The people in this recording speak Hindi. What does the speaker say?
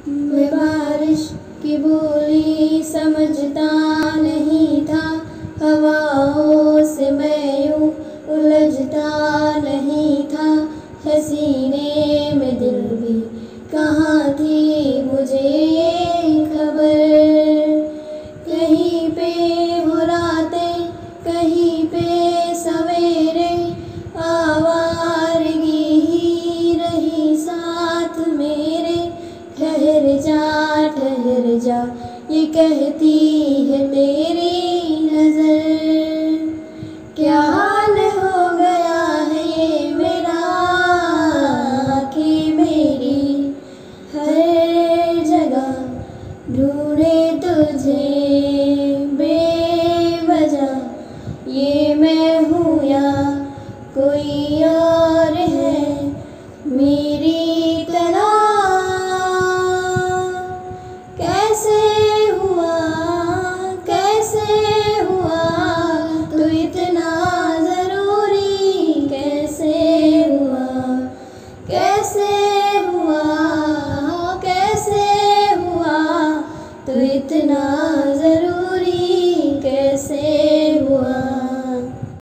मैं बारिश की बूंदी समझता नहीं था, हवाओं से मैं यूं उलझता नहीं था। हसीने में दिल भी कहाँ थी मुझे ये खबर। कहीं पे हो रातें, कहीं पे सवेरे, आवारगी ही रही साथ मेरे। ठहर जा ये कहती है मेरी